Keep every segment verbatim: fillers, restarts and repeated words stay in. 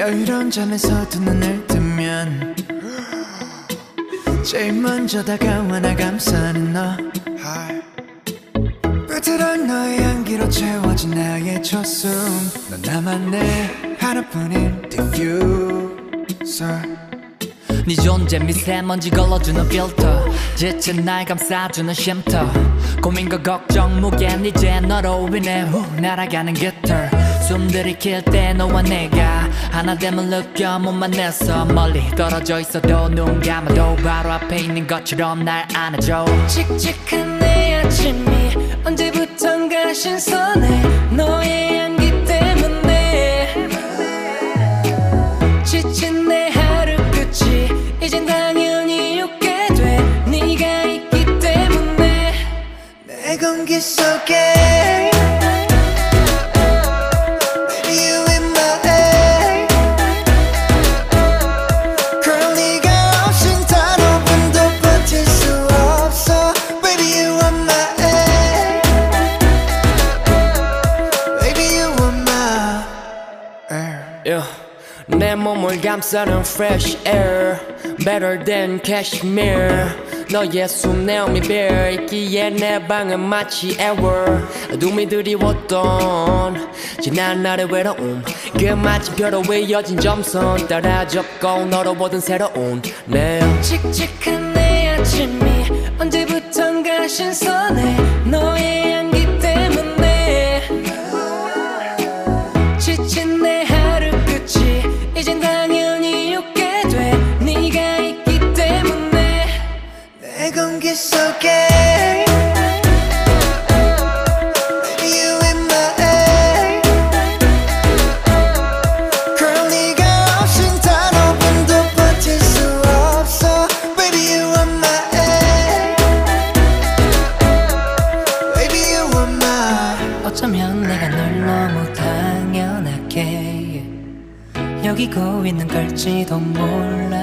이런 잠에서 두 눈을 뜨면 제일 먼저 다가와 나 감싸는 너 불들은 너의 향기로 채워진 나의 첫숨 넌 나만의 하나뿐인 diffuser 네 존재 미세먼지 걸러주는 필터 지친 날 감싸주는 쉼터 고민과 걱정 무게는 이제 너로 인해 훅 날아가는 깃털 숨 들이킬 때 너와 내가 하나 됨을 느껴 못 만나서 멀리 떨어져 있어도 눈 감아도 바로 앞에 있는 것처럼 날 안아줘 칙칙한 내 아침이 언제부턴가 신선해 너의 향기 때문에 지친 내 하루 끝이 이젠 당연히 웃게 돼 네가 있기 때문에 내 공기 속에 내 몸을 감싸는 fresh air Better than cashmere 너의 숨 내음이 bear 있기에 내 방은 마치 ever 눈이 드리웠던 지난 날의 외로움 그 마침표로 이어진 점선 따라 접고 너로 보던 새로운 내 칙칙한 내 아침이 언제부턴가 신선해 너의 향기 때문에 지친 내 하루 끝이 이젠 당연히 웃게 돼 네가 있기 때문에 내 공기 속에 어쩌면 내가 널 너무 당연하게 여기고 있는 걸지도 몰라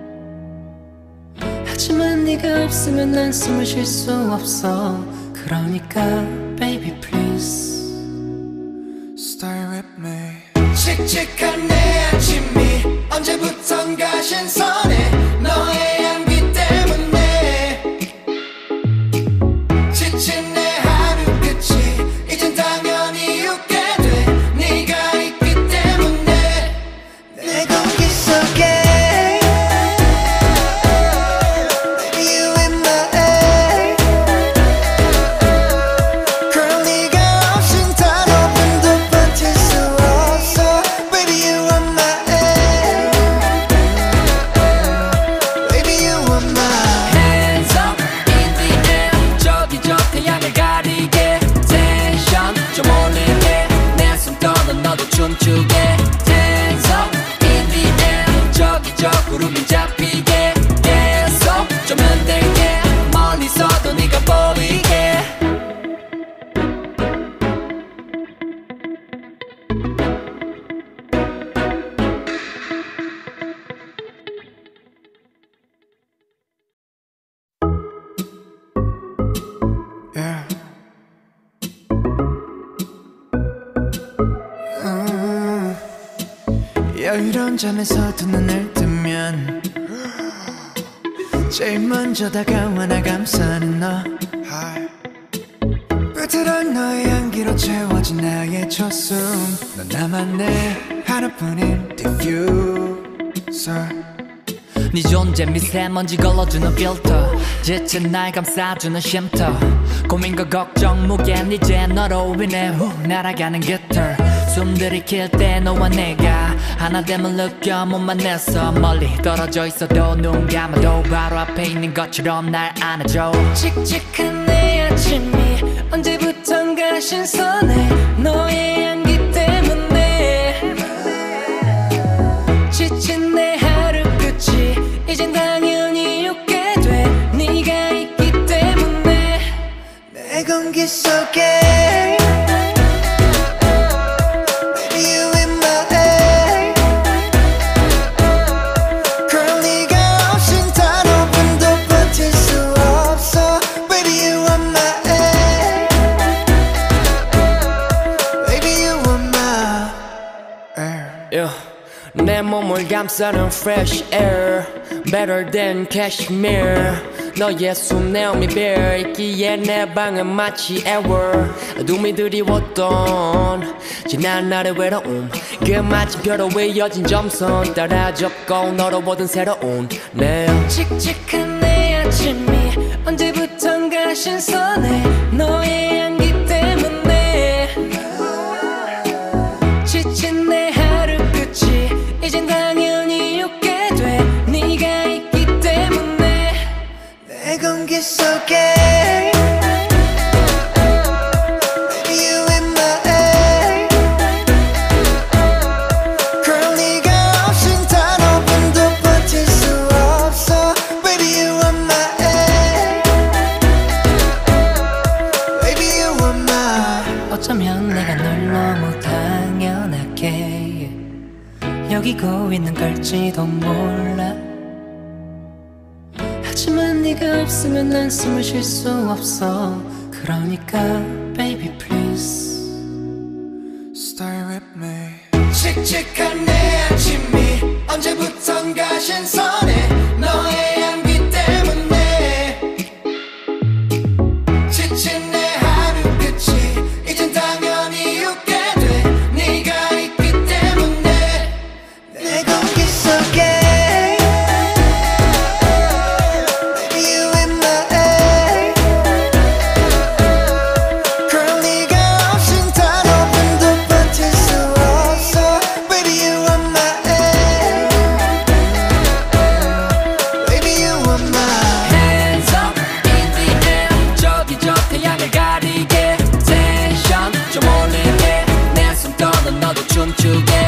하지만 네가 없으면 난 숨을 쉴 수 없어 그러니까 baby please Stay with me 칙칙한 내 아침이 언제부턴가 신선해 너의 향기 때문에 지친 내 하루 끝이 이젠 당연히 웃게 돼 네가 있기 때문에 내 공기 속에 춤추게 Hands up in the air 저기 저 구름이 잡히게 계속 좀 흔들게 멀리서도 네가 보이게 yeah. 이런 잠에서 두 눈을 뜨면 제일 먼저 다가와 나 감싸는 너 불들은 너의 향기로 채워진 나의 첫숨 넌 나만의 하나뿐인 diffuser 네 존재 미세먼지 걸러주는 필터 지친 날 감싸주는 쉼터 고민과 걱정 무게는 이제 너로 인해 훅 날아가는 깃털 숨 들이킬 때 너와 내가 하나 됨을 느껴 못 만나서 멀리 떨어져 있어도 눈 감아도 바로 앞에 있는 것처럼 날 안아줘 칙칙한 내 아침이 언제부턴가 신선해 너의 향기 때문에 지친 내 하루 끝이 이젠 당연히 웃게 돼 네가 있기 때문에 내 공기 속에 내 몸을 감싸는 fresh air Better than cashmere 너의 숨 내 on me bear 있기에 내 방은 마치 ever 눈이 드리웠던 지난 날의 외로움 그 마침표로 이어진 점선 따라 접고 너로 보던 새로운 내일 칙칙한 내 아침이 언제부턴가 신선해 너의 향기 때문에 지친 내 하루 끝이 이젠 당연히 웃게 돼 네가 있기 때문에 내 공기 속에 Baby you in my air Girl 네가 없인 단 오 분도 버틸 수 없어 Baby you are my air Baby you are my 어쩌면 내가 널 너무 당연하게 여기고 있는 걸지도 몰라 하지만 네가 없으면 난 숨을 쉴 수 없어 그러니까 baby please Stay with me 칙칙한 내 아침이 언제부턴가 신선해 너의 향기 때문에 지친 내 하루 끝이 이젠 당연히 웃게 돼 네가 있기 때문에 내 공기 속에 Baby you in my air Girl 네가 없인 단 오 분도 버틸 수 없어 Baby you are my air Baby you are my Hands up in the air 저기 저 태양을 가리게 텐션 좀 올리게 내 손 떠는 너도 춤추게